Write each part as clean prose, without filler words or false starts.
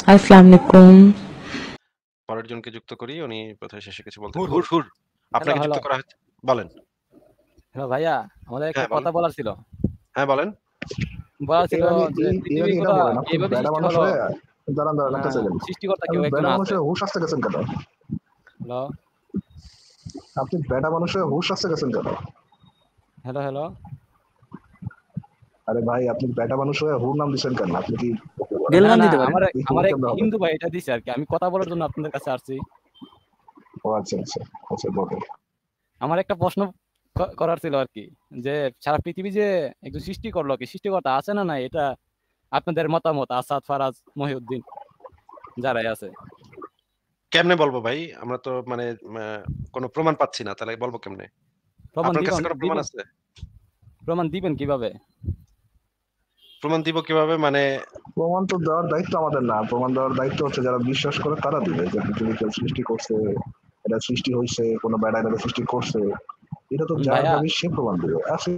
আসসালামু আলাইকুম। পরের জনকে যুক্ত করি। উনি বোধহয় শেষে কিছু বলতে হুর, হুর, হুর। হুর। হ্যালো, আপনাকে যুক্ত হ্যালো। করা হয়েছে। বলেন। হ্যালো ভাইয়া, আমাদের একটা হ্যাঁ, বলেন। কথা বলার ছিল। হ্যাঁ, বলেন। বলার ছিল এর আগে যে এর আগে এটা পৃথিবীগুলা বলেন, আপনি কিভাবে বেডা সৃষ্টি মানুষ হলো? হয়ে দাঁড়ান একটা সেকেন্ড। সৃষ্টিকর্তা আপনি কেউ একজন বেডা মানুষ আছে। হয়ে হুশ আসতে গেছেন কেন? হ্যালো, আপনি বেডা মানুষ হয়ে হুশ আসতে গেছেন কেন? Hello, hello. আরে ভাই, আপনি বেডা মানুষ হয়ে হুর নাম দিচ্ছেন কেন? আপনি কি না, গেলমান না, দিতে পারেন। আমার এই আমার হুর এক কেমন হবে? হিন্দু ভাই এটা দিছে আরকি। আমি কথা বলার জন্য আপনাদের কাছে আসছি। ও আচ্ছা আচ্ছা আচ্ছা, বলেন। আমার একটা প্রশ্ন করার ছিল আরকি। যে সারা পৃথিবী যে একজন সৃষ্টি করলো, কি সৃষ্টিকর্তা আছে না নাই? এটা আপনাদের মতামত আসাদ, ফারাজ, মহিউদ্দিন যারাই আছে। কেমনে বলবো ভাই? আমরা তো মানে ম্যা কোন প্রমাণ পাচ্ছি না। তাহলে বলবো কেমনে? প্রমাণ আপনার কাছে দিবেন কোন প্রমাণ দিবেন আছে? প্রমাণ দিবেন কিভাবে? প্রমাণ দিব কিভাবে? মানে প্রমাণ তো দেওয়ার দায়িত্ব আমাদের না, প্রমাণ দেওয়ার দায়িত্ব হচ্ছে যারা বিশ্বাস করে তারা দিবে, যে পৃথিবী কেউ সৃষ্টি করছে, এটা সৃষ্টি হয়েছে, কোনো বেড়া এটা সৃষ্টি করছে, এটা তো যার ভাইয়া দাবি সে প্রমাণ দিবে।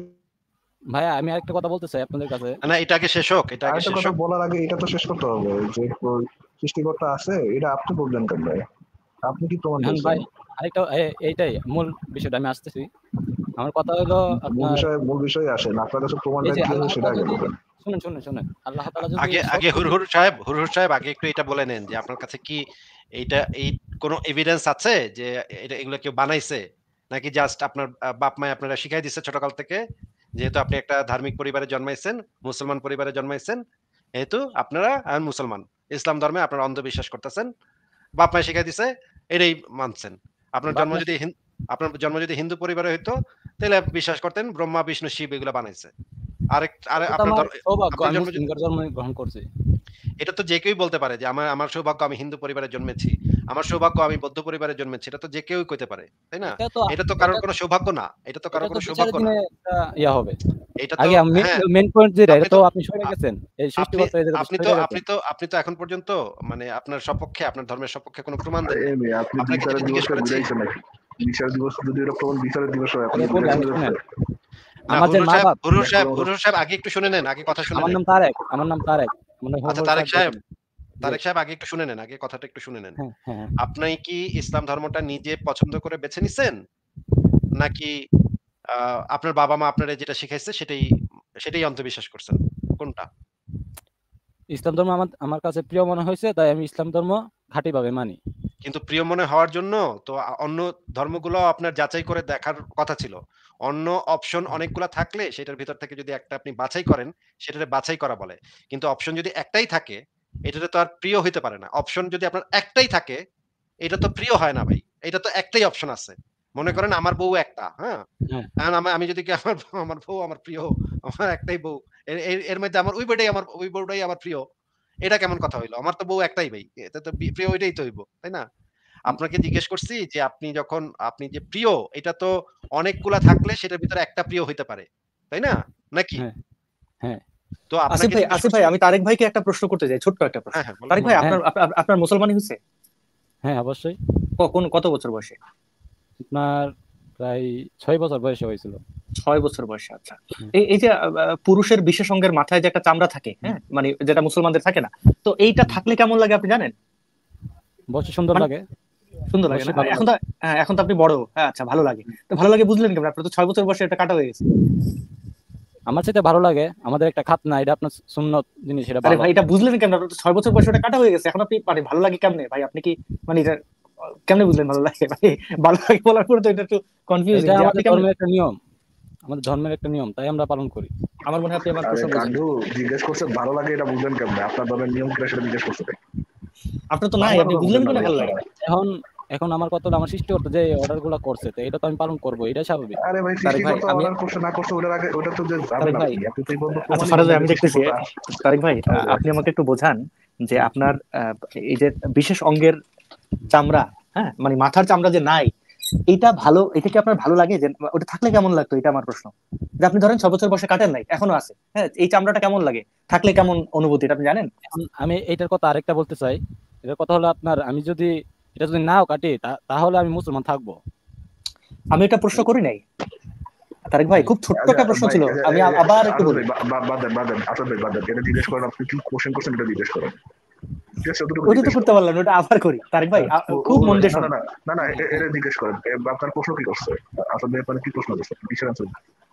ভাইয়া আমি আরেকটা কথা বলতে চাই আপনাদের কাছে। না এটা আগে শেষ হোক। এটা আগে আরেকটা শেষ কথা হোক। বলার আগে এটা তো শেষ করতে হবে যে সৃষ্টিকর্তা আছে, এটা আপনি বললেন কেন ভাই? আপনি কি প্রমাণ এখন দিয়েছেন? ভাই আরেকটা এইটাই মূল বিষয়টা আমি আসতেছি। আমার কথা হলো আপনার মূল বিষয়ে আসেন, আপনার কাছে প্রমাণটা এই যে কি আল্লাহ আছে সেটা তাআলা আগে যদি বলেন। শুনেন। আল্লাহ তাআলা যদি আগে আগে সবকিছু হুর সাহেব আগে একটু এটা বলে নেন যে আপনার কাছে কি এই কোন এভিডেন্স আছে যে এগুলো কেউ বানাইছে? নাকি জাস্ট আপনার বাপ-মায়ে আপনারা শিখাই দিচ্ছে ছোটকাল থেকে? যেহেতু আপনি একটা ধার্মিক পরিবারে জন্মাইছেন, মুসলমান পরিবারে জন্মাইছেন, যেহেতু আপনারা এখন মুসলমান। ইসলাম ধর্মে আপনারা অন্ধবিশ্বাস করতেছেন। বাপ-মায়ে শিখাই দিছে, এটাই মানছেন। আপনার বাপ জন্ম মা যদি আপনার জন্ম যদি হিন্দু পরিবারে হইতো, তাহলে বিশ্বাস করতেন ব্রহ্মা, বিষ্ণু, শিব এগুলা বানাইছে। আরে এটা তো আপনার আমার সৌভাগ্য আপনার আমি জন্ম মুসলিম ঘরে জন্মগ্রহণ করছি। এটা তো যে কেউই বলতে পারে যে আমার সৌভাগ্য আমি হিন্দু পরিবারে জন্মেছি। আমার সৌভাগ্য আমি বৌদ্ধ পরিবারে জন্মেছি। এটা তো যে কেউই কইতে পারে। তাই না? এটা তো এটা তো এটা কারোর কোনো সৌভাগ্য না। এটা তো কারোর কোনো বিচারের সৌভাগ্য না। দিনে একটা ইয়া হবে। এটা তো আগে আমি হ্যাঁ, মেইন পয়েন্ট যেটা এটা আপনি তো তো আপনি সরে আ গেছেন। এই আপনি সৃষ্টিকর্তা এই জায়গাতে আপনি তো সরে আপনি গেছেন। তো আপনি তো এখন পর্যন্ত মানে আপনার সপক্ষে আপনার ধর্মের সপক্ষে কোনো প্রমাণ দেন নাই। এই মেয়ে, আপনি আপনাকে বিচারের যেটা জিজ্ঞেস দিবসটা করেছি ঘুরাইছেন নাকি? বিচার দিবস যদি এটা প্রমাণ বিচারের দিবস হয়, আপনি আগে বলি ঘুরাইছেন আগে শুনেন। না আমার যে মা-বাপ হুরুর সাহেব আগে একটু শুনে নেন। আগে কথা শুনে আমার নেন। নাম তারেক। আমার নাম তারেক। মানে আচ্ছা সাহেব বলছেন। জি। তারেক সাহেব আগে একটু শুনে নেন। আগে কথাটা একটু শুনে নেন। হ্যাঁ। আপনি কি ইসলাম ধর্মটা নিজে পছন্দ করে বেছে নিছেন? নাকি আ আপনার বাবা-মা আপনারে যেটা শিখাইছে সেটাই অন্ধবিশ্বাস করছেন? কোনটা? ইসলাম ধর্ম আমার কাছে প্রিয় মনে হয়েছে তাই আমি ইসলাম ধর্ম খাঁটিভাবে মানি। কিন্তু প্রিয় মনে হওয়ার জন্য তো অন্য ধর্মগুলোও আপনার যাচাই করে দেখার কথা ছিল। অন্য অপশন অনেকগুলা থাকলে সেটার ভিতর থেকে যদি একটা আপনি বাছাই করেন, সেটারে বাছাই করা বলে। কিন্তু অপশন যদি একটাই থাকে, এটাতে তো আর প্রিয় হইতে পারে না। অপশন যদি আপনার একটাই থাকে, এটা তো প্রিয় হয় না ভাই। এটা তো একটাই অপশন আছে। মনে হ্যাঁ, করেন আমার বউ একটা, হ্যাঁ? হ্যাঁ। এখন আমি যদি আমার বউ আমার প্রিয়, আমার একটাই বউ। এর এর এর মধ্যে আমার ওই বউটাই আমার প্রিয়। এটা কেমন কথা হইলো? আমার তো বউ একটাই ভাই। এটা তো প্রিয় ওইটাই তো হইব। তাই না? আপনাকে জিজ্ঞেস করছি যে আপনি যে প্রিয় এটা তো অনেকগুলা থাকলে সেটার ভিতরে একটা প্রিয় হইতে পারে। তাই না? নাকি? হ্যাঁ, হ্যাঁ, তো আপনাকে জিজ্ঞেস আসিফ করছি ভাই, আমি তারেক ভাইকে একটা প্রশ্ন করতে চাই, ছোট্ট একটা প্রশ্ন। হ্যাঁ, হ্যাঁ, বলেন। তারেক ভাই, হ্যাঁ, আপনার মুসলমানি হয়েছে? হ্যাঁ, অবশ্যই। কত বছর বয়সে? আপনার প্রায় ৬ বছর বয়সে হয়েছিল। 6 বছর বয়সে। আচ্ছা, এই যে পুরুষের বিশেষ অঙ্গের মাথায় যে একটা চামড়া থাকে, হ্যাঁ, মানে যেটা মুসলমানদের থাকে না, তো এইটা থাকলে কেমন লাগে আপনি জানেন? অবশ্যই সুন্দর মানে লাগে। সুন্দর লাগে না? অবশ্যই ভালো এখন লাগে। তো এখন তো আপনি বড়, হ্যাঁ, আচ্ছা, ভালো লাগে। তো ভালো লাগে বুঝলেন কেমন? আপনার তো 6 বছর বয়সে এটা কাটা হয়ে গেছে। আমার চাইতে ভালো লাগে। আমাদের একটা খাতনা এটা আপনার সুন্নত জিনিস এটা আরে ভালো। ভাই, এটা বুঝলেন কেমন? আপনার তো 6 বছর বয়সে এটা কাটা হয়ে গেছে, এখন আপনি মানে ভালো লাগে কেমনে ভাই? আপনি কি মানে এটা কেমনে বুঝলেন ভালো লাগে ভাই? ভালো লাগে বলার পরে তো এটা একটু কনফিউজিং এটা যে আপনি আমাদের কেমনে। ধর্মের একটা নিয়ম। আমাদের ধর্মের একটা নিয়ম তাই আমরা পালন করি। আমার মনে হয় আপনি আমার আরে প্রশ্ন বুঝেন। কান্ডু জিজ্ঞেস করছে ভালো লাগে এটা বুঝলেন কেমনে? আপনার দলের নিয়ম কিনা সেটা জিজ্ঞেস করছে। আপনার তো নাই, বাংলা আপনি কথা বুঝলেন বুঝেন না কেন ভাই ভালো লাগে? আপনারা। এখন এখন আমার কথা হলো আমার সৃষ্টিকর্তা যে অর্ডার গুলা করছে তো এটা তো আমি পালন করবো এটাই স্বাভাবিক। আরে ভাই, তারেক ভাই, সৃষ্টিকর্তা অর্ডার করছে না করছে ওটার আগে ওটা তো যে যাবেন তারেক ভাই, আপনি তো এই পর্যন্ত আচ্ছা প্রমাণই ফারাজ দেন ভাই, না আমি যে দেখতেছি। সৃষ্টিকর্তা তারেক ভাই, হবে। আপনি আমাকে একটু বোঝান যে আপনার এই যে বিশেষ অঙ্গের চামড়া, হ্যাঁ, মানে মাথার চামড়া যে নাই, এটা ভালো, এটা কি আপনার ভালো লাগে? যে ওটা থাকলে কেমন লাগতো, এটা আমার প্রশ্ন। যে আপনি ধরেন 6 বছর বয়সে কাটেন নাই, এখনো আছে, হ্যাঁ, এই চামড়াটা কেমন লাগে, থাকলে কেমন অনুভূতি, এটা আপনি জানেন? এখন আমি এইটার কথা আরেকটা বলতে চাই। এটার কথা হলো আপনার আমি যদি এটা যদি নাও কাটি তাহলে আমি মুসলমান থাকবো। আমি এটা প্রশ্ন করি নাই তারেক ভাই, খুব ছোট্ট আচ্ছা একটা প্রশ্ন ভাই, ছিল, আমি আবার একটু আসল বলি। ভাই বাদ দেন এটা জিজ্ঞেস করেন, আপনি কি কোশ্চেন করছেন এটা জিজ্ঞেস করেন। ঠিক আছে, অতটুকু ওইটা তো জিজ্ঞেস করতে করেন। পারলাম না, ওটা আবার করি তারেক ভাই, খুব মন দিয়ে না শোনেন। না না না না, এটা জিজ্ঞেস করেন আপনার প্রশ্ন কি করছে, আসলে আপনার কি প্রশ্ন করছে, কিসের আনসার?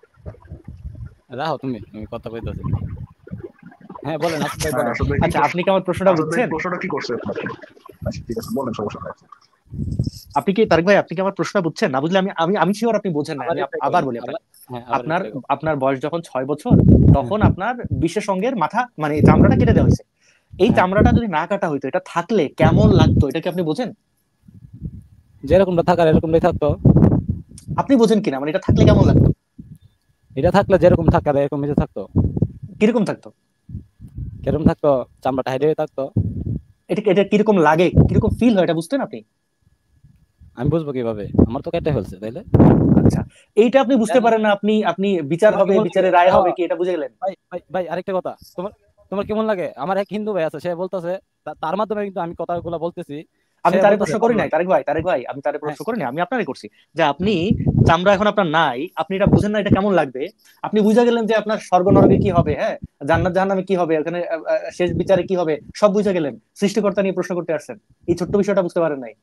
রাহো তুমি কথা কইতেছো। হ্যাঁ বলেন আসিফ ভাই হ্যাঁ বলেন। আসলে কি আচ্ছা, প্রশ্ন, আপনি কি আমার প্রশ্নটা আসলে বুঝছেন? প্রশ্নটা কি করছে আপনাকে? আচ্ছা ঠিক আছে, বলেন, সমস্যা নাই। আপনি কি তারেক ভাই, আপনি কি আমার প্রশ্নটা বুঝছেন? না বুঝলে আমি আমি আমি শিওর আপনি বোঝেন না, আবার আমি রিপ্লাই আবার করেন, বলি আবার আপনাকে। হ্যাঁ আবার আপনার রিপ্লাই করুন। আপনার বয়স যখন 6 বছর, তখন হ্যাঁ আপনার বিশেষ অঙ্গের মাথা মানে এই চামড়াটা কেটে দেওয়া হয়েছে। এই হ্যাঁ, চামড়াটা যদি না কাটা হইতো, এটা থাকলে কেমন লাগতো, এটা কি আপনি বোঝেন? যেরকমটা থাকার এরকমটাই থাকতো। আপনি বোঝেন কিনা, মানে এটা থাকলে কেমন লাগতো, এটা থাকলে যেরকম থাকার এরকম বেঁচে থাকতো। কিরকম থাকতো, কিরকম থাকতো? চামড়াটা হাইডে থাকতো। এটা এটা কিরকম লাগে, কিরকম ফিল হয়, এটা বুঝতেন আপনি? আমি বুঝবো কিভাবে? আমার তো কেটে ফেলছে তাইলে। আচ্ছা, এইটা আপনি বুঝতে পারেন না, আপনি আপনি বিচার তোমার হবে, কেমন লাগে? বিচারে রায় হবে হ্যাঁ, কি, এটা বুঝে গেলেন? ভাই ভাই ভাই আরেকটা কথা, তোমার তোমার কেমন লাগে? আমার এক হিন্দু ভাই আছে, সে বলতেছে, তার মাধ্যমে কিন্তু আমি কথাগুলো বলতেছি। সে আমি তারে বলতেছে প্রশ্ন করি ভালো নাই লাগে। তারেক ভাই, তারেক ভাই আমি তারে হ্যাঁ প্রশ্ন করি নাই, আমি আপনারই করছি যে আপনি হ্যাঁ চামড়া এখন আপনার নাই, আপনি এটা বুঝেন না এটা কেমন লাগবে। আপনি বুঝে গেলেন যে আপনার স্বর্গ নরকে কি হবে, হ্যাঁ, জান্নাত জাহান্নামে কি হবে, ওখানে শেষ বিচারে কি হবে, সব বুঝে গেলেন। সৃষ্টিকর্তা নিয়ে প্রশ্ন করতে আসছেন, এই ছোট্ট বিষয়টা বুঝতে পারেন নাই,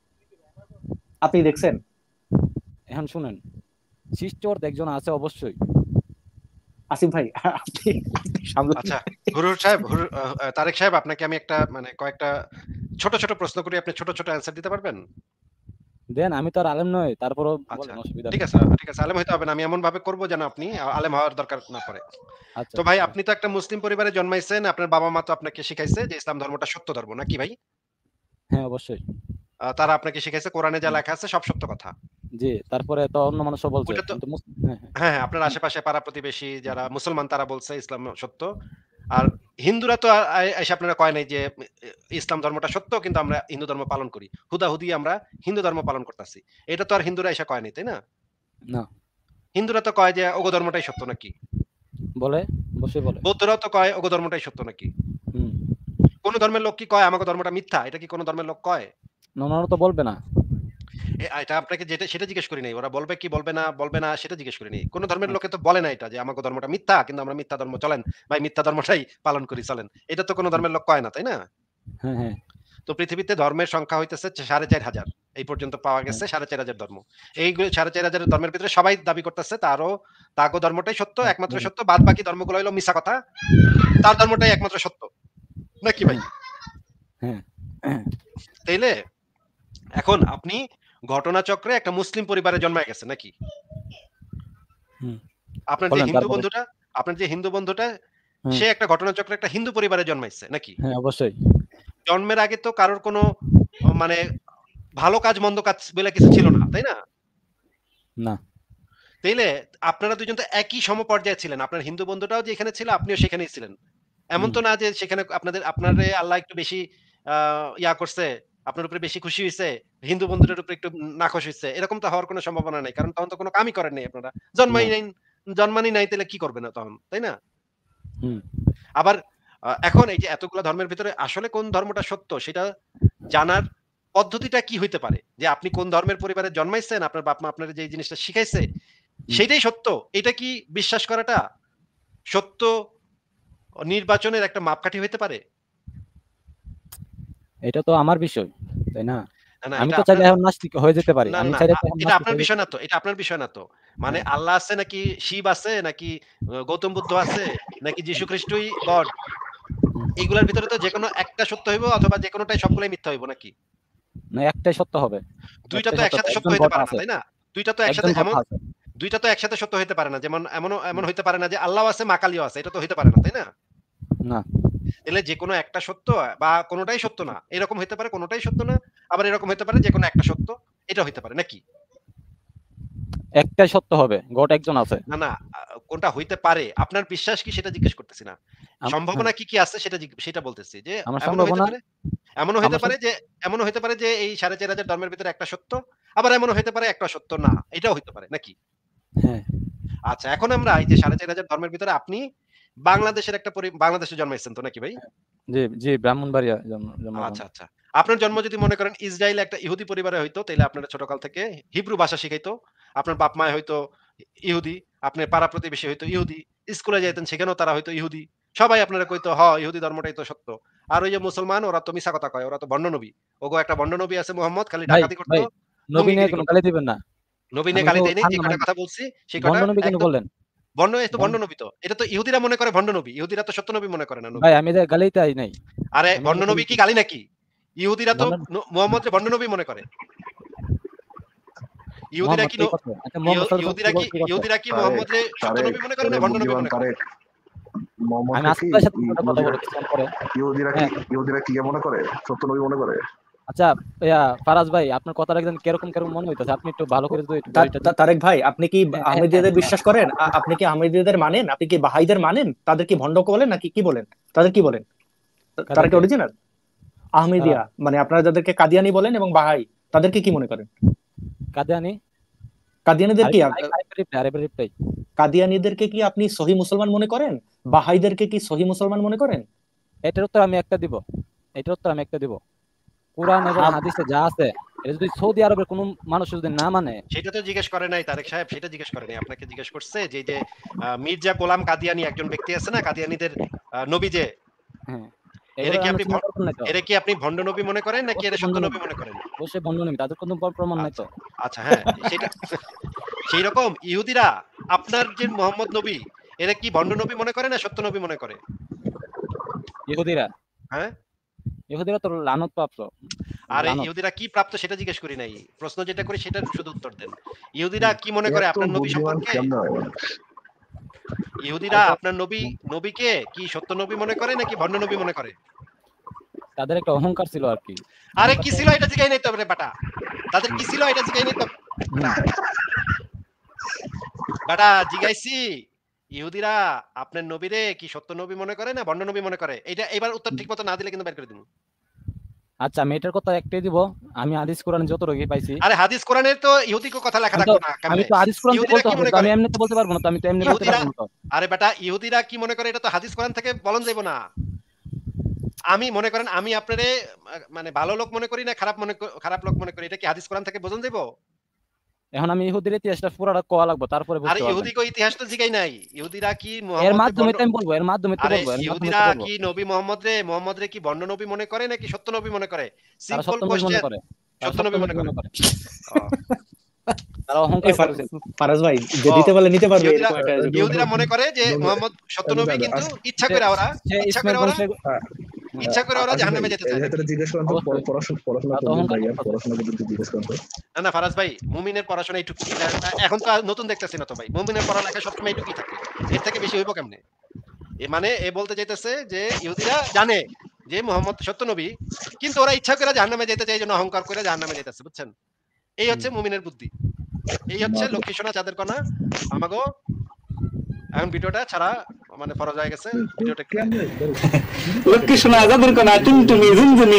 আপনি দেখছেন? এখন শুনেন, সৃষ্টি অর্থ একজন আছে অবশ্যই। আসিফ ভাই, আপনি আপনি সামলান। আচ্ছা, তারেক সাহেব, আপনাকে আমি একটা মানে কয়েকটা ছোট ছোট প্রশ্ন করি, আপনি ছোট ছোট অ্যান্সার দিতে পারবেন? দেন, আমি তো আর আলেম নই, তারপরও আচ্ছা বলেন, অসুবিধা ঠিক নেই। আছে, ঠিক আছে, আলেম হইতে হবে না, আমি এমন ভাবে করবো যেন আপনি আলেম হওয়ার দরকার না পড়ে। আচ্ছা তো আচ্ছা ভাই, ঠিক আছে। আপনি তো একটা মুসলিম পরিবারে জন্মাইছেন, আপনার বাবা মা তো আপনাকে শিখাইছে যে ইসলাম ধর্মটা সত্য ধর্ম, নাকি ভাই? হ্যাঁ অবশ্যই। তারা আপনাকে শিখাইছে কোরআনে যা হুম, লেখা আছে সব সত্য কথা। জি, তারপরে তো অন্য মানুষও বলছে ওইটা তো, কিন্তু হ্যাঁ হ্যাঁ হ্যাঁ, হ্যাঁ, আপনার হুম, আশেপাশে পাড়া প্রতিবেশী যারা মুসলমান তারা বলছে ইসলাম সত্য। আর হিন্দুরা তো এসে আপনারা কয় নাই যে ইসলাম ধর্মটা সত্য কিন্তু আমরা হিন্দু ধর্ম পালন করি। হুদাহুদি আমরা হিন্দু ধর্ম পালন করতেছি। এটা তো আর হিন্দুরা এসে কয় নাই, তাই না? না হিন্দুরা তো কয় যে ওগো ধর্মটাই সত্য নাকি? বলে, অবশ্যই বলে। বৌদ্ধরাও তো কয় ওগো ধর্মটাই সত্য নাকি? হুম, কোন ধর্মের লোক কি কয় আমাগো ধর্মটা মিথ্যা? এটা কি কোন ধর্মের লোক কয়? ওনারা তো বলবে না। এটা আপনাকে যেটা সেটা জিজ্ঞেস করি নাই। ওরা বলবে কি বলবে না সেটা জিজ্ঞেস করি নাই। কোন ধর্মের লোকে তো বলে না এটা যে আমাগো ধর্মটা মিথ্যা কিন্তু আমরা মিথ্যা ধর্ম চলেন। ভাই মিথ্যা ধর্মটাই পালন করি চলেন। এটা তো কোন হুম, ধর্মের লোক কয় না, তাই না? হ্যাঁ হ্যাঁ তো পৃথিবীতে ধর্মের সংখ্যা হইতেছে ৪,৫০০। এই পর্যন্ত পাওয়া হ্যাঁ গেছে ৪,৫০০ ধর্ম। এই ৪,৫০০ ধর্মের ভিতরে সবাই দাবি করতেছে তাগো ধর্মটাই সত্য, হ্যাঁ একমাত্র বলেন। সত্য। বাদ বাকি ধর্মগুলো হইলো মিছা কথা। তার ধর্মটাই একমাত্র সত্য। নাকি ভাই? হুম, হ্যাঁ হ্যাঁ, তাইলে এখন আপনি ঘটনাচক্রে একটা মুসলিম পরিবারে জন্মায় গেছেন নাকি? হুম, আপনার যে বলেন হিন্দু তারপরে। বন্ধুটা আপনার যে হিন্দু বন্ধুটা হুম, সে একটা ঘটনাচক্রে একটা হিন্দু পরিবারে জন্মাইছে নাকি? হ্যাঁ অবশ্যই। জন্মের আগে তো কারোর কোনো মানে ভালো কাজ মন্দ কাজ বলে কিছু ছিল না, তাই না? না তাইলে আপনারা দুজন তো একই সমপর্যায়ে ছিলেন। আপনার হিন্দু বন্ধুটাও যেখানে ছিল আপনিও সেখানেই ছিলেন। এমন হুম, তো না যে সেখানে আপনারে আল্লাহ একটু বেশি আ ইয়া করছে, আপনার উপরে বেশি খুশি হইছে, হিন্দু বন্ধুটার উপরে একটু নাখোশ হইছে। এরকম তো হওয়ার কোনো সম্ভাবনা নাই। কারণ তখন তো কোনো কামই করেন নাই আপনারা। না জন্মানই নাই তাইলে কি করবেন তখন, তাই না? হুম, আবার এখন এই যে এতগুলা ধর্মের ভিতরে আসলে কোন ধর্মটা সত্য সেটা জানার পদ্ধতিটা কি হইতে পারে? যে আপনি কোন ধর্মের পরিবারে জন্মাইছেন, আপনার বাপ-মা আপনারে যে জিনিসটা শিখাইছে হুম, সেটাই সত্য। এটা কি বিশ্বাস করাটা সত্য নির্বাচনের একটা মাপকাঠি হইতে পারে? এটা তো আমার বিষয়, তাই না? না, না, আমি এটা তো চাইলে আপনার এখন নাস্তিক হয়ে যেতে পারি, না, না, আমি না। চাইলে তো এখন এটা নাস্তিক আপনার হয়ে যেতে বিষয় না পারি। তো। এটা আপনার বিষয় না তো। মানে হ্যাঁ আল্লাহ আছে নাকি শিব আছে নাকি গৌতম বুদ্ধ আছে নাকি যীশু খ্রিস্টই গড? হুম, এগুলার ভিতরে তো যেকোনো একটা সত্য হইব অথবা যেকোনোটাই সবগুলাই মিথ্যা হইব নাকি? না একটাই সত্য হবে। ২ টা একটাই তো সত্য হবে, একসাথে সত্য একজন হইতে গড পারে না, আছে, তাই না? ২ টা তো একজন একসাথে কথা আছে। ২ টা তো একসাথে সত্য হইতে পারে না। যেমন এমন হুম, হইতে পারে না যে আল্লাহও আছে মা কালীও আছে। এটা তো হইতে পারে না, তাই না? না তাইলে যেকোনো একটা সত্য বা কোনটাই সত্য না। এরকম হইতে পারে কোনটাই সত্য না। আবার এরকম হইতে পারে যেকোনো একটা সত্য। এটা হইতে পারে নাকি? একটাই সত্য হবে, গড একজন আছে। না, না, কোনটা হইতে পারে? আপনার বিশ্বাস কি সেটা জিজ্ঞেস করতেছি না। হ্যাঁ, সম্ভাবনা কি, কি আছে সেটা বলতেছি। যে আমার এমনও হইতে সম্ভাবনা, পারে এমনও হইতে আমার পারে যে এমনও হইতে পারে যে এই ৪,৫০০ ধর্মের ভিতরে একটা সত্য। আবার এমনও হইতে পারে একটা সত্য না। এটাও হইতে পারে নাকি? হ্যাঁ আচ্ছা, এখন আমরা এই যে ৪,৫০০ ধর্মের ভিতরে আপনি বাংলাদেশের একটা বাংলাদেশে জন্মাইছেন তো নাকি ভাই? জি জি, ব্রাহ্মণবাড়িয়া জন্মগ্রহণ। আচ্ছা, আচ্ছা। আপনার জন্ম যদি মনে করেন ইসরায়েলে একটা ইহুদি পরিবারে হইতো, তাইলে আপনারা ছোটকাল থেকে হিব্রু ভাষা শিখাইতো। আপনার বাপ-মায়ে হয়তো ইহুদি, আপনার পাড়া প্রতিবেশী হয়তো ইহুদি। স্কুলে যাইতেন সেখানেও তারা হয়তো ইহুদি। সবাই আপনারা কইতো, ইহুদি ধর্মটাই তো সত্য। আর ওই যে মুসলমান ওরা তো মিছা কথা কয়, ওরা তো ভণ্ড নবী। ওগো একটা ভণ্ড নবী আছে মুহাম্মদ, খালি ভাই ডাকাতি করতো, ভাই নবী নিয়ে লুঙ্গিগিরি কোনো করতো। গালি দিবেন না। নবী নিয়ে আমি গালি তো দেয়নি, যে ঠান্ডা কটা মানে কথা বলছি সেই ভণ্ড কটা নবী কেন একদম বললেন? ভণ্ড, এই তো ভণ্ড ভণ্ড নবী তো। এটা তো ইহুদিরা মনে করে ভণ্ড নবী, ইহুদিরা তো সত্য নবী মনে করে না নবী। ভাই আমি এদের গালি চাই নাই। আরে আমি ভণ্ড এদের নবী গালি কি গালি নাকি? ইহুদিরা তো ভণ্ড মুহাম্মদকে ভণ্ড নবী মনে করে। ইহুদিরা মোহাম্মদ কি কি করছে? আচ্ছা মোহাম্মদ সাল্লাল্লাহু ইহুদিরা কি আলাইহি ওয়াসাল্লাম কি করছে? ইহুদিরা কি তারেক মুহাম্মদকে সত্য তারেক নবী মনে করে ওরে না ভণ্ড নবী বুদ্ধিমান মনে করে? তারেক, আমি মোহাম্মদকে আসাদ কি ভাইয়ের সাথে একটা কথা ইহুদিরা বলবো কিছুক্ষণ পরে। ইহুদিরা কি হ্যাঁ, ইহুদিরা কি মনে করে, সত্য নবী মনে করে? আচ্ছা ফারাজ ভাই আপনার কথাটা একদম কিরকম মনে হইতেছে, আপনি একটু ভালো করে যদি একটু দলিলটা দিন। তারেক ভাই, আপনি কি হ্যাঁ, হ্যাঁ, হ্যাঁ, আহমেদীয়দের বিশ্বাস করেন? আপনি কি আহমেদীয়দের মানেন? আপনি কি বাহাইদের মানেন? তাদের কি ভণ্ড বলেন নাকি কি বলেন? তাদের কি বলেন? তারা কি কাদেরকে? অরিজিনাল তারা আহমেদিয়া? মানে আপনারা যাদেরকে কাদিয়ানি বলেন এবং বাহাই, তাদেরকে কি মনে করেন? কাদিয়ানি কাদিয়ানিদের কি আরেকবার রিপ্লাই। কাদিয়ানিদেরকে কি আপনি সহি মুসলমান মনে করেন? বাহাইদেরকে কি সহি মুসলমান মনে করেন? এটার উত্তর আমি একটা দিব, এটার উত্তর আমি একটা দিব। কোরআন এবং হাদিসে যা আছে এটা যদি সৌদি আরবের কোনো মানুষ যদি না মানে, সেটা তো জিজ্ঞেস করে নাই তারেক সাহেব, সেটা জিজ্ঞেস করে নাই। আপনাকে জিজ্ঞেস করছে যে এই যে মির্জা গোলাম কাদিয়ানি একজন ব্যক্তি আছে না, কাদিয়ানিদের নবী যে, হ্যাঁ এরে এগুলো কি আপনি আলোচনা করবেন না তো? এরে কি আপনি ভণ্ড নবী মনে করেন নাকি এরে অবশ্যই সত্য বন্ধ নবী নেই, মনে করেন? অবশ্যই বন্ধ নেই, তাদের কোনো প্রমাণ নাই আচ্ছা তো। আচ্ছা, হ্যাঁ সেটা সেই রকম ইহুদিরা আপনার যে মোহাম্মদ নবী, এরা কি ভণ্ড নবী মনে করে না সত্য নবী মনে করে? ইহুদিরা হ্যাঁ, ইহুদিরা তো লানত প্রাপ্ত, আরে লানত। ইহুদিরা কি প্রাপ্ত সেটা জিজ্ঞেস করি নাই, প্রশ্ন যেটা করি সেটার শুধু উত্তর দেন। ইহুদিরা কি মনে করে এত আপনার নবী বুদ্ধিমান সম্পর্কে? কেমনে হয় মানুষ? ইহুদিরা আপনার নবীকে কি সত্য নবী মনে করে নাকি ভণ্ড নবী মনে করে? তাদের একটা অহংকার ছিল আর কি, আরে কি অহংকারটা। ছিল এটা জিগাই নাই তো রে বাটা, তাদের কি ছিল এটা জিগাই নাই তো বাটা। বাটা জিগাইছি, ইহুদিরা আপনার নবীরে কি সত্য নবী মনে করে না ভণ্ড নবী মনে করে? এটা এবার উত্তর ঠিক মতো না দিলে কিন্তু বের করে দিব। আচ্ছা আমি এটার কথা একটাই দিব, আমি হাদিস কোরআন যত রোগী পাইছি। আরে হাদিস কোরআনের তো ইহুদিকে কথা লেখা আমি তো থাকবো না আমি কেমনে? তো হাদিস কোরআন থেকে ইহুদিরা বলতে কি হবে মনে তো, আমি করে? এমনিতে বলতে পারবো না তো, আমি তো এমনি বলতে ইহুদিরা, পারবো না তো। আরে বেটা ইহুদিরা কি মনে করে এটা তো হাদিস কোরআন থেকে বলন যাইব না। আমি মনে করেন আমি আপনারে মানে ভালো লোক মনে করি না খারাপ লোক মনে করি, এটা কি হাদিস কোরআন থেকে বোঝন যাইব? এখন আমি ইহুদির ইতিহাসটা পুরোটা কোয়া লাগবো, তারপরে আরে বুঝতে পারবেন। ইহুদি কো ইতিহাস তো জিগাই নাই। ইহুদিরা কি এর মুহাম্মদ মাধ্যমে তো আমি বলবো, এর মাধ্যমে তো আরে বলবো, এর মাধ্যমে ইহুদিরা তো বলবো। কি নবী মোহাম্মদ রে কি ভণ্ড নবী মনে করে নাকি সত্য নবী মনে করে? তারা সিম্পল সত্য নবী মনে কোশ্চেন। করে, তারা সত্য সত্য নবী নবী মনে করে। মনে করে। ও, তারা অহংকার করেছে। ফারাজ ভাই, যে ও, দিতে পারলে নিতে পারবে ইহুদিরা এরকম একটা ইহুদিরা মনে করে যে নবী- মুহাম্মদ সত্য আচ্ছা, নবী, আচ্ছা, কিন্তু আচ্ছা, ইচ্ছা সে করে ওরা সে ইচ্ছা ইসমাইল করে ওরা বংশে ইচ্ছা করে ওরা আসিফ ভাই, জাহান্নামে যেতে চায় এই নাকি? ক্ষেত্রে জিজ্ঞেস করেন তো, অবশ্যই পড়াশোনা তারা তো করবেন অহংকার ভাইয়া, করতেছে। পড়াশোনা করবেন জিজ্ঞেস করেন তো। না ফারাজ ভাই, মুমিনের পড়াশোনা এইটুকু, এখন তো আর নতুন দেখতেছি না তো ভাই, মুমিনের পড়ালেখা সবসময় এইটুকুই থাকে, এর থেকে বেশি হইব কেমনে? এ মানে এ বলতে চাইতেছে যে ইহুদিরা জানে যে মুহাম্মদ সত্য নবী, কিন্তু ওরা ইচ্ছা করে জাহান্নামে যেতে চায়, এই জন্য অহংকার করে জাহান্নামে যেতেছে, বুঝছেন? এই হচ্ছে মুমিনের বুদ্ধি, এই হচ্ছে মাত্র লক্ষ্মী সোনা চাঁদের কণা আমাগো। এখন ভিডিওটা ছাড়া মানে ফরজ হয়ে গেছে, ভিডিওটা একটু কেমনে লক্ষ্মী শোনা আজাদের কোনা টুনটুনি ঝুনঝুনি।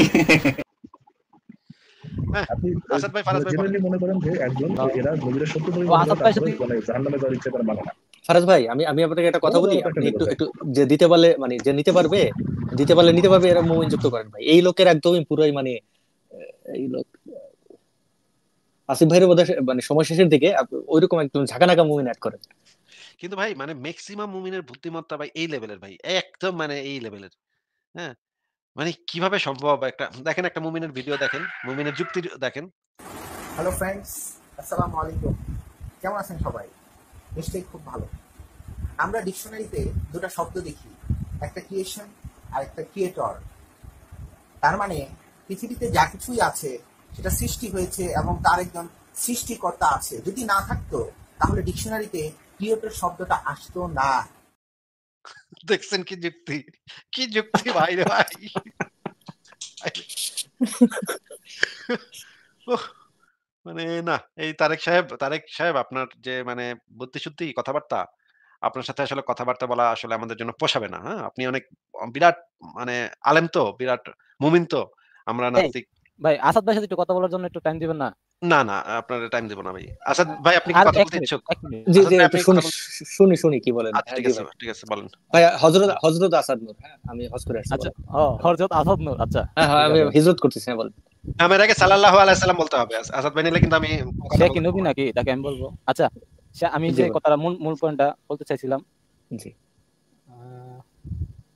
হ্যাঁ। আপনি আসাদ ভাই, ফারাজ ভাই বলেন। জেনারেলি মনে করেন যে একজন এরা নবীরা সত্য নবী তো মনে আসাদ করে, ভাই তারপরে সাথে মানে জাহান্নামে যাওয়ার ইচ্ছা করে মানে না। ফারাজ ভাই, আমি আপনাকে একটা কথা বলি, বলো তো আপনি একটা একটু যে দিতে পারলে, মানে যে নিতে পারবে এরা মুমিন যুক্ত করেন ভাই। এই লোকের একদমই পুরোই মানে এই লোক আসিফ ভাইয়ের বোধহয় মানে সময় শেষের দিকে ওইরকম একদম ঝাঁকানাকা মুমিন অ্যাড করেন। কিন্তু ভাই মানে ম্যাক্সিমাম মুমিনের বুদ্ধিমত্তা ভাই এই লেভেলের, ভাই একদম মানে এই লেভেলের। হ্যাঁ, মানে কিভাবে সম্ভব? একটা দেখেন, একটা মুমিনের ভিডিও দেখেন, মুমিনের যুক্তি দেখেন। হ্যালো ফ্রেন্ডস, আসসালামু আলাইকুম। কেমন আছেন সবাই? নিশ্চয়ই খুব ভালো। আমরা ডিকশনারিতে দুটো শব্দ দেখি, একটা ক্রিয়েশন আর একটা ক্রিয়েটর। তার মানে পৃথিবীতে যা কিছুই আছে সেটা সৃষ্টি হয়েছে এবং তার একজন সৃষ্টিকর্তা আছে। যদি না থাকতো তাহলে ডিকশনারিতে ক্রিয়েটর শব্দটা আসতো না। দেখছেন কি যুক্তি, কি যুক্তি ভাই রে ভাই। উহ, মানে না, এই তারেক সাহেব আপনার যে মানে বুদ্ধিশুদ্ধি কথাবার্তা, আপনার সাথে আসলে কথাবার্তা বলা আসলে আমাদের জন্য পোষাবে না। হ্যাঁ, আপনি অনেক বিরাট মানে আলেম তো, বিরাট মুমিন তো, আমরা এই নাস্তিক। ভাই আসাদ ভাইয়ের সাথে একটু কথা বলার জন্য একটু টাইম দিবেন না? না না, আপনার টাইম দেব না ভাই। আসাদ ভাই, আপনি কি আর কথা এক বলতে মিনিট, ইচ্ছুক? এক মিনিট। জি আসাদ জি, ভাই, একটু আপনি কি কথা বলতে? শুনি কি বলেন। আচ্ছা, হ্যাঁ, ঠিক জি আছে ভাই। ঠিক আছে, বলেন। ভাই হযরত আসাদ নূর, হ্যাঁ আমি হজ করে আসছি। আচ্ছা, বলেন। হযরত আসাদ নূর, আচ্ছা হ্যাঁ হ্যাঁ, ঠিক আমি আছে। হিজরত করতেছি, হ্যাঁ বলেন। নামের আগে সাল্লাল্লাহু আলাইহি সাল্লাম বলতে হবে। আসাদ ভাই নিলে কিন্তু আমি কথা সে কি বলতে নবী পারবো না। নাকি তাকে আমি বলবো? আচ্ছা, আমি জি যে বলেন। কথাটা মূল পয়েন্টটা বলতে চাইছিলাম, জি আহ,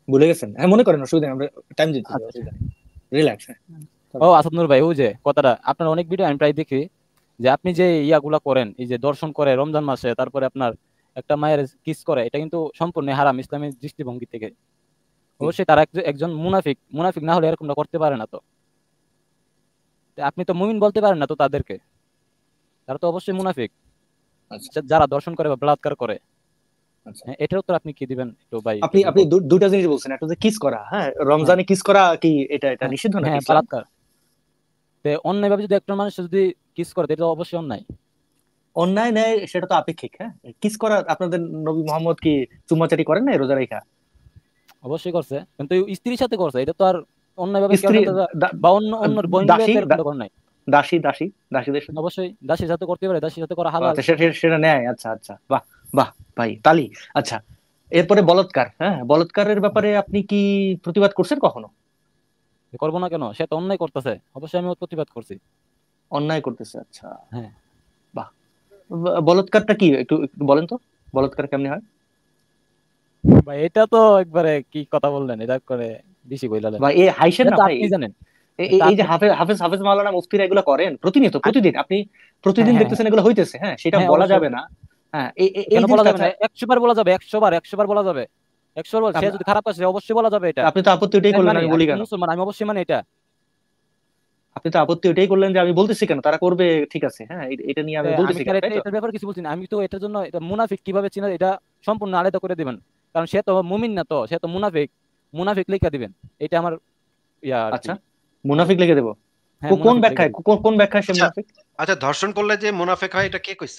ভুলে গেছেন? হ্যাঁ মনে করেন, অসুবিধা নেই, আমরা টাইম দিচ্ছি, আচ্ছা। অসুবিধা নেই, রিল্যাক্স। ও আসাদ নূর ভাই, ওই যে কথাটা আপনার অনেক ভিডিও আমি প্রায় দেখি যে আপনি যে ইয়াগুলা করেন, এই যে দর্শন করে রমজান মাসে, তারপরে আপনার একটা মায়ের কিস করে, এটা কিন্তু সম্পূর্ণ হারাম ইসলামের দৃষ্টিভঙ্গি থেকে। অবশ্যই তারা একজন মুনাফিক, মুনাফিক না হলে এরকমটা করতে পারে না। তো তো আপনি তো মুমিন বলতে পারেন না তো তাদেরকে, তারা তো অবশ্যই মুনাফিক আচ্ছা যারা দর্শন করে বা বলাৎকার করে। আচ্ছা, হ্যাঁ, এটার উত্তর আপনি কি দিবেন একটু ভাই? আপনি আপনি দুটা জিনিস বলছেন, একটা হচ্ছে কিস করা, হ্যাঁ রমজানে কিস করা কি এটা হ্যাঁ, নিষিদ্ধ নাকি হ্যাঁ, ইসলাম? বলাৎকার। তো অন্যায় ভাবে যদি একটা মানুষ যদি কিস করে, এটা তো অবশ্যই অন্যায়। অন্যায় নেয় সেটা তো আপেক্ষিক। হ্যাঁ, কিস করা, আপনাদের নবী মোহাম্মদ কি চুম্মাচাটি করেন না রোজা রেখা? অবশ্যই করছে, কিন্তু স্ত্রীর সাথে করছে, এটা তো আর অন্যায় ভাবে কেউ স্ত্রী বা অন্য অন্য বইন দাসী এরকম করে নাই। দাসীদের সাথে? অবশ্যই দাসীর সাথে করতে পারে, দাসীর সাথে করা হালাল। আচ্ছা, সেটা নেয়। আচ্ছা আচ্ছা, বাহ বাহ ভাই, তালি। আচ্ছা, এরপরে বলৎকার। হ্যাঁ, বলৎকারের ব্যাপারে আপনি কি প্রতিবাদ করছেন কখনো? করবো না কেন? সে তো অন্যায় করতেছে, অবশ্যই আমি ওর প্রতিবাদ করছি। অন্যায় করতেছে, আচ্ছা হ্যাঁ বাহ। বলৎকারটা কি একটু একটু বলেন তো, বলৎকার কেমনে হয়? ভাই, এটা তো একবারে কি কথা বললেন, এটা করে বেশি বইলালেন। বা এই হাইসেন এটা না তো ভাই, আপনি জানেন। এই যে হাফেজ মাওলানা মুফতিরা এগুলো করেন প্রতিনিয়ত, প্রতিদিন, আপনি প্রতিদিন হ্যাঁ, দেখতেছেন এগুলো হইতেছে। হ্যাঁ, সেটা হ্যাঁ, বলা অবশ্যই। যাবে না। হ্যাঁ, এই কেন বলা জিনিসটা। যাবে না? 100 বার বলা যাবে, 100 বার, 100 বার বলা যাবে, 100 বার। সে যদি খারাপ কাজ করে অবশ্যই বলা যাবে এটা। আপনি তো আপত্তি ওইটাই আমি করলেন, মানি, আমি আমি বলি তো কেন? মুসলমান, আমি অবশ্যই মানি এটা। আপনি তো আপত্তি ওইটাই করলেন যে আমি বলতেছি কেন, তারা করবে, ঠিক আছে, হ্যাঁ এটা নিয়ে আমি আমি বলতেছি কি কেন, আর তাই তো? এটার ব্যাপারে কিছু বলছি না। আমি তো এটার জন্য এটা মুনাফিক কিভাবে চিনা, এটা সম্পূর্ণ আলাদা করে দিবেন, কারণ সে তো মুমিন না, তো সে তো মুনাফিক। মুনাফিক লিখে দিবেন, এটা আমার ইয়া আর কি। আচ্ছা, মুনাফিক লিখে দেবো? হ্যাঁ, কোন মুনাফিক লিখে ব্যাখ্যায়, দিবেন। কোন ব্যাখ্যায় সে আচ্ছা মুনাফিক? আচ্ছা, ধর্ষণ করলে যে মুনাফেক হয় এটা কে কইছে?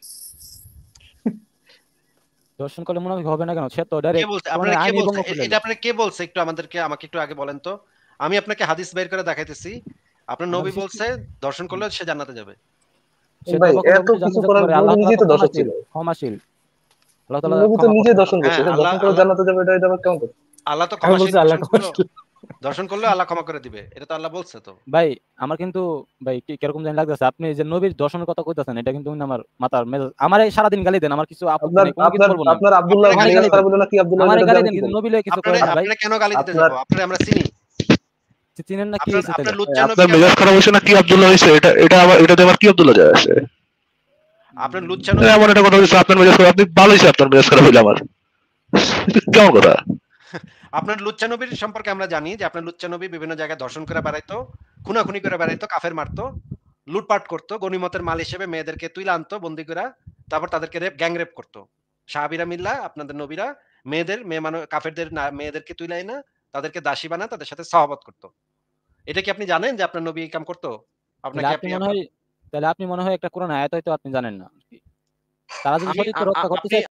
দর্শন করলে মুনাফিক হবে না কেন? সে তো কে ডাইরেক্ট বলছে? মানে আপনারা কে আইনি বলছে? ভঙ্গ করলেন। এটা আপনারা কে বলছে? একটু আমাকে একটু আগে বলেন তো। আমি আপনাকে হাদিস বের করে দেখাইতেছি। আপনার নবী হাদিসে কি? বলছে দর্শন করলে সে জান্নাতে যাবে। সে তো ভাই অবশ্যই এত জান্নাতে কিছু যেতে করার পারে, নবী আল্লাহ তাআলা নিজেই তো তো দর্শক ক্ষমাশীল, ছিল, ক্ষমাশীল। আল্লাহ তাআলা নবী তো ক্ষমা নিজে করতে দর্শন পারে। করছে, হ্যাঁ, সে আল্লাহ দর্শন করে আল্লাহ জান্নাতে যাবে, এটা আবার কেমন কথা? আল্লাহ তো আমি ক্ষমাশীল, বলছি আল্লাহ দর্শন করলেও আল্লাহ ক্ষমা করে দিবে। এটা তো আল্লাহ বলছে তো। ভাই আমার কিন্তু ভাই কিরকম জানি লাগতেছে, আপনি যে নবীর দর্শনের কথা কইতাছেন, এটা কিন্তু আমার মাথার মেজাজ। আমারে সারাদিন গালি দেন, আমার কিছু আপত্তি আপনার নেই, কোনো কিছু আপনার বলবো না আমি। আপনার আব্দুল্লাহ আপনারে গালি আমারে দিব গালি জিজ্ঞেস করা দেন, বললো না কি আব্দুল্লাহ, আমারে এটা গালি দিয়ে আমি দেন, কি কিন্তু করবো? নবীলে কিছু আপনারে করেন না ভাই। আপনারে কেন গালি দিতে আপনার যাব? আপনারে আমরা চিনি। চিনেন না কি আপনার হয়েছে আপনার তাহলে? লুচ্চা আপনার নবীকে মেজাজ খারাপ হয়েছে না কি আব্দুল্লাহ হয়েছে? এটা আমার, এটাতে আমার কি আব্দুল্লাহ যায় আসে? আপনার লুচ্চা এমন নবীকে একটা কথা হচ্ছে আপনার মেজাজ খারাপ, আপনি ভালো হয়েছে আপনার মেজাজ খারাপ হইলে আমার, কেমন কথা? আপনার লুচ্চা নবীর সম্পর্কে আমরা জানি যে আপনার লুচ্চা নবী বিভিন্ন জায়গায় দর্শন করে বেড়াইতো, খুনাখুনি করে বেড়াইতো, কাফের মারতো, লুটপাট করতো, গনিমতের মাল হিসেবে মেয়েদেরকে তুইলা আনতো বন্দি করে, তারপর তাদেরকে গ্যাং রেপ করতো। সাহাবীরা মিল্লা আপনাদের নবীরা কাফেরদের মেয়েদেরকে তুইলাই না, তাদেরকে দাসী বানা, তাদের সাথে সহবত করতো। এটা কি আপনি জানেন যে আপনার নবী এই কাম করতো? তাহলে আপনাকে আপনি আপনি মনে হয় তাহলে আপনি মনে হয় একটা কোরআন আয়াত হয়তো আপনি জানেন না। তারা যদি আমি সতীত্ব রক্ষা করতে আপনি চায়